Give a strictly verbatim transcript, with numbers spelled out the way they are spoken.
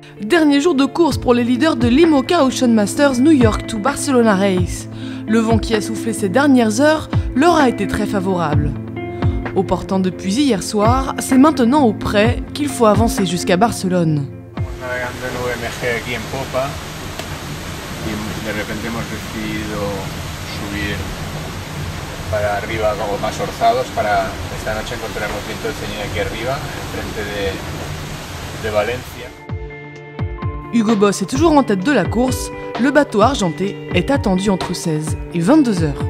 Dernier jour de course pour les leaders de l'IMOCA Ocean Masters New York to Barcelona Race. Le vent qui a soufflé ces dernières heures leur a été très favorable. Au portant depuis hier soir, c'est maintenant au près qu'il faut avancer jusqu'à Barcelone. Navegando en V M G aquí en popa y de repente hemos decidido subir para arriba como más orzados para esta noche encontraremos viento de ceñida aquí arriba, enfrente de, de Valencia. Hugo Boss est toujours en tête de la course, le bateau argenté est attendu entre seize et vingt-deux heures.